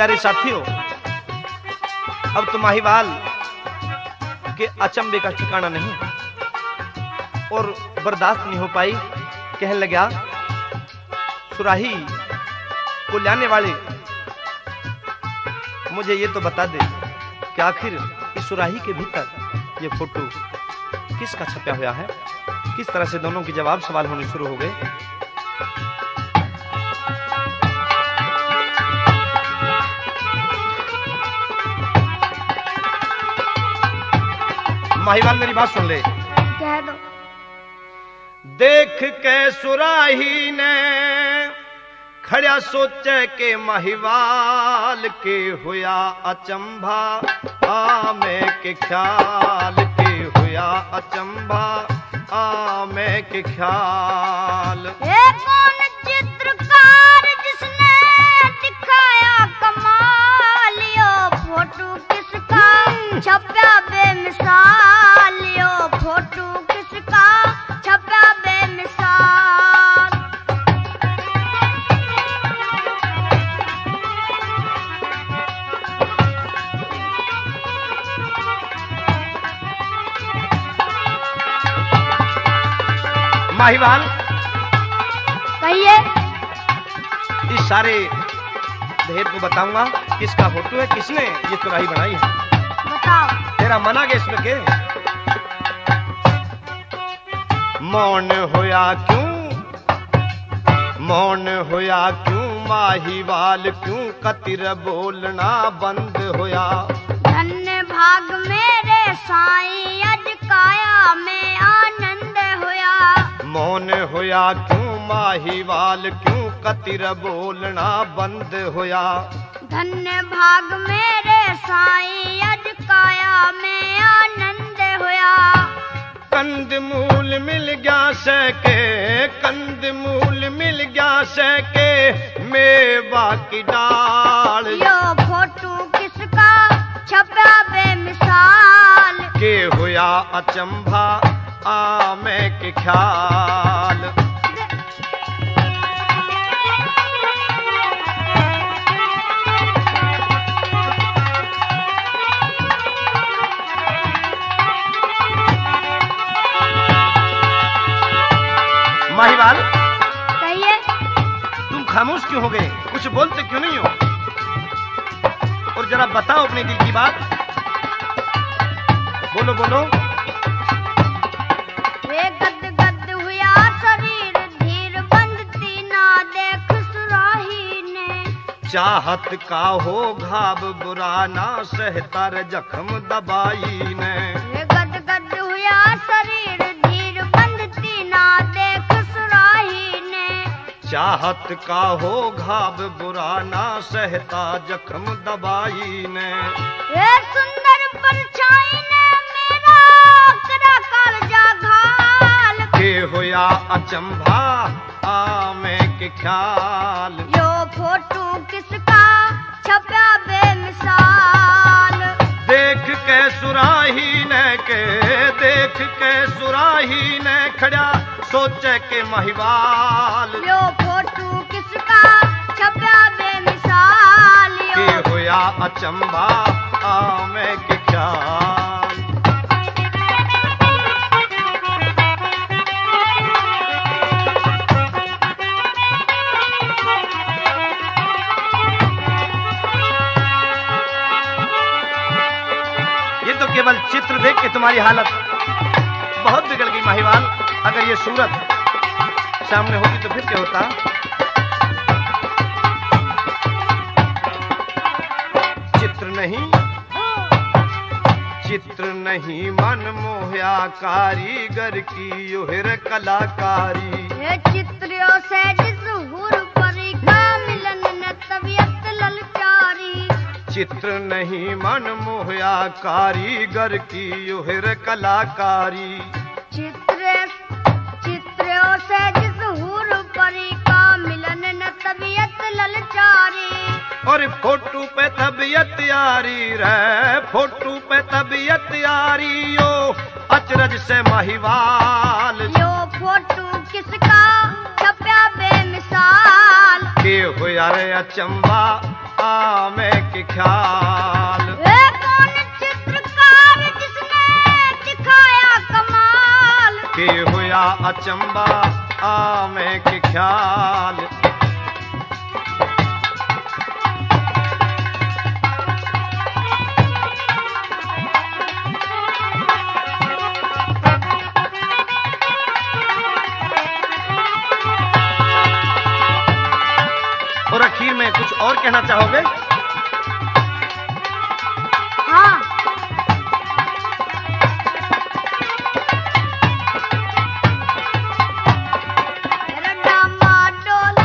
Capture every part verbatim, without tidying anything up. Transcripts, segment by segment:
प्यारे साथियों, अब तो माहीवाल के अचंभे का ठिकाना नहीं और बर्दाश्त नहीं हो पाई। कहने लगा, सुराही को लाने वाले मुझे ये तो बता दे कि आखिर इस सुराही के भीतर ये फोटो किसका छपा हुआ है। किस तरह से दोनों के जवाब सवाल होने शुरू हो गए। माहीवाल मेरी बात सुन ले। कह दो। देख के सुराही ने खड़ा सोचे के माहीवाल के होया अचंभा, आमे के ख्याल के होया अचंभा, आमे के ख्याल। ये कौन चित्रकार जिसने दिखाया कमाल, यो फोटो किसका छपा बेमिसाल, यो फोटो किसका छपा बेमिसाल। माहीवाल कहिए। इस सारे भेद को बताऊंगा किसका फोटो है, किसने ये सुराही बनाई है। बताओ। तेरा मना के इसमें के मौन होया क्यों, मौन होया क्यों माहीवाल, क्यों कतिर बोलना बंद होया। धन्य भाग मेरे साईं, अज काया में आनंद होया। मौन होया क्यों माहीवाल, क्यों कतिर बोलना बंद होया। धन्य भाग मेरे साईं, अज काया में आनंद होया। कंद मूल मिल गया सके, कंद मूल मिल गया सके, मेवा की डाल। यो फोटो किसका छपा बेमिसाल, के होया अचंभा, आमे के ख्याल। माहीवाल कहिए। तुम खामोश क्यों हो गए, कुछ बोलते क्यों नहीं हो? और जरा बताओ अपने दिल की बात, बोलो बोलो। वे गद गद हुआ शरीर, धीर बंदती ना देख सुराही ने। चाहत का हो घाव बुरा, ना सहतर जख्म दबाई ने। वे गद गद हुआ शरीर, धीर बंदती ना देख सुराही ने। चाहत का हो घाव बुरा, ना सहता जख्म दबाई ने। वे सुंदर परछाई ने मेरा करा कालजा घाल, के होया अचंभा, आमे के ख्याल। यो फोटो किसका छपा बेमिसाल। देख के सुराही ने के, देख के सुराही ने खड़ा सोचे के माहीवाल, यो फोटो किसका छपा बेमिसाल। के यो होया अचंभा, आमे के ख्याल। ये तो केवल चित्र देख के तुम्हारी हालत बहुत बिगड़ गई माहीवाल। अगर ये सूरत सामने होती तो फिर क्या होता। चित्र नहीं, चित्र नहीं मन मोहया, कारीगर की योहर कलाकारी। ये चित्रियों से जिस हुर परी का मिलन न तबीयत ललचारी। चित्र नहीं मन मोहया, कारीगर की योहर कलाकारी। चित्र चित्रों से जिस हुर परी का मिलन न तबीयत ललचारी। और फोटो पे तबीयत यारी रे, फोटो पे तबीयत यारी, यो अचरज से माहीवाल। यो फोटो किसका छपा बेमिसाल। के होया रे अचंबा आमे के ख्याल। ए कौन चित्रकार जिसने दिखाया कमाल, के होया अचंबा आमे के ख्याल। और आखिर में कुछ और कहना चाहोगे? हाँ। मेरा डामाडोल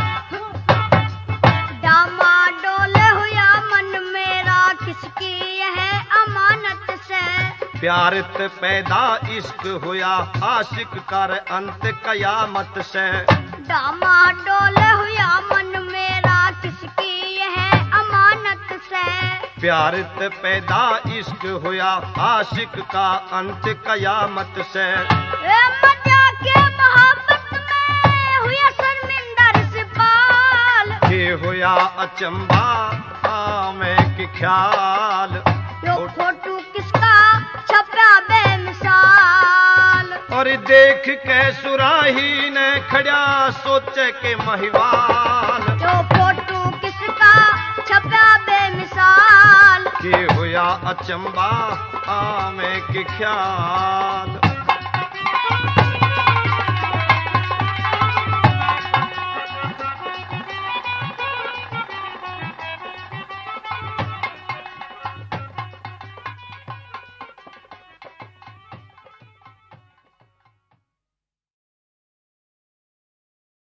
डामाडोल हुआ मन मेरा किसकी यह अमानत से। प्यारित पैदा इश्क हुआ आशिक कर अंत कयामत से। डामाडोल हुआ मन मेरा किसकी यह अमानत से। प्यारित पैदा इश्क हुआ आशिक का अंत कयामत से। ए मजाक के मोहब्बत में हुआ शर्मिंदा रिसपाल, के होया अचंबा आमे के ख्याल। यो फोटो किसका छपा बेमिसाल। और देख के सुराही ने खड़ा सोचे के महिवाल। यो फोटो किसका छपा बेमिसाल, के होया अचंबा आमे के ख्याल।